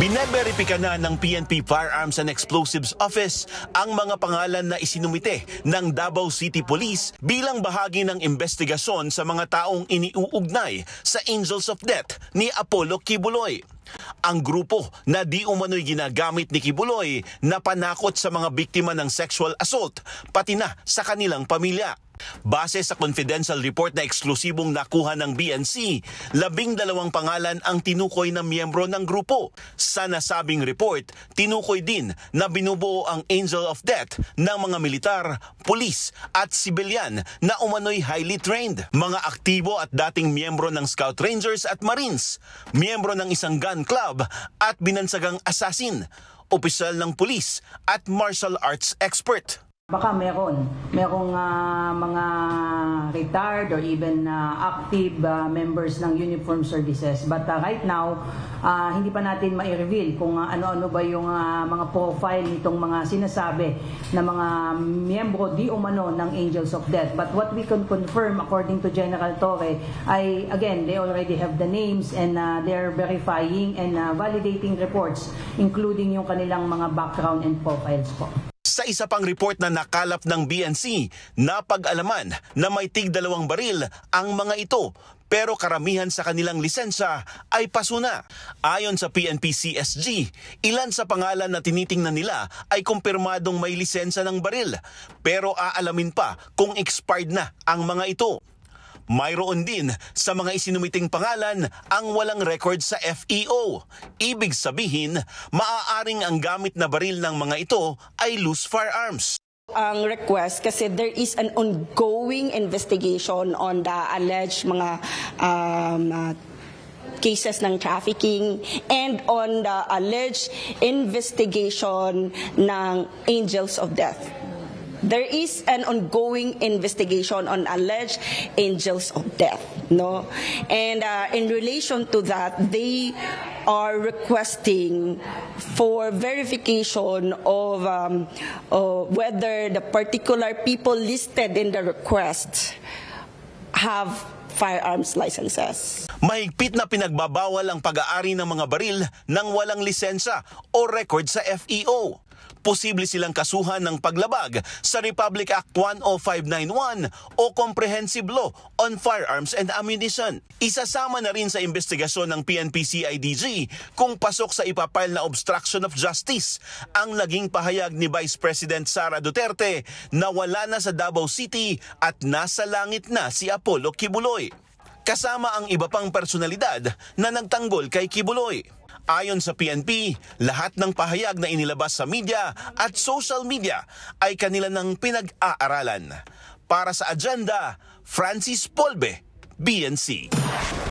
Bineberipika na ng PNP Firearms and Explosives Office ang mga pangalan na isinumite ng Davao City Police bilang bahagi ng investigasyon sa mga taong iniuugnay sa Angels of Death ni Apollo Kibuloy. Ang grupo na di umano'y ginagamit ni Kibuloy na panakot sa mga biktima ng sexual assault, pati na sa kanilang pamilya. Base sa confidential report na eksklusibong nakuha ng BNC, 12 pangalan ang tinukoy na miyembro ng grupo. Sa nasabing report, tinukoy din na binubuo ang Angel of Death ng mga militar, pulis at sibilyan na umano'y highly trained, mga aktibo at dating miyembro ng Scout Rangers at Marines, miyembro ng isang gun club at binansagang assassin, opisyal ng pulis at martial arts expert. Baka merong mga retired or even active members ng uniformed services. But right now, hindi pa natin ma-reveal kung ano-ano ba yung mga profile nitong mga sinasabi na mga miyembro di umano ng Angels of Death. But what we can confirm according to General Torre ay, again, they already have the names and they're verifying and validating reports including yung kanilang mga background and profiles po. Sa isa pang report na nakalap ng BNC, napag-alaman na may tig 2 baril ang mga ito, pero karamihan sa kanilang lisensya ay paso na. Ayon sa PNP CSG, ilan sa pangalan na tinitingnan nila ay kumpirmadong may lisensya ng baril, pero aalamin pa kung expired na ang mga ito. Mayroon din sa mga isinumiting pangalan ang walang record sa FEO. Ibig sabihin, maaaring ang gamit na baril ng mga ito ay loose firearms. Ang request kasi there is an ongoing investigation on the alleged mga cases ng trafficking and on the alleged investigation ng Angels of Death. There is an ongoing investigation on alleged Angels of Death, no? And in relation to that, they are requesting for verification of whether the particular people listed in the request have firearms licenses. Mahigpit na pinagbabawal ang pag-aari ng mga baril ng walang lisensya o record sa FEO. Posible silang kasuhan ng paglabag sa Republic Act 10591 o Comprehensive Law on Firearms and Ammunition. Isasama na rin sa investigasyon ng PNP-CIDG kung pasok sa ipapile na obstruction of justice ang naging pahayag ni Vice President Sara Duterte na wala na sa Davao City at nasa langit na si Apollo Kibuloy. Kasama ang iba pang personalidad na nagtanggol kay Kibuloy. Ayon sa PNP, lahat ng pahayag na inilabas sa media at social media ay kanila ng pinag-aaralan. Para sa agenda, Francis Polbe, BNC.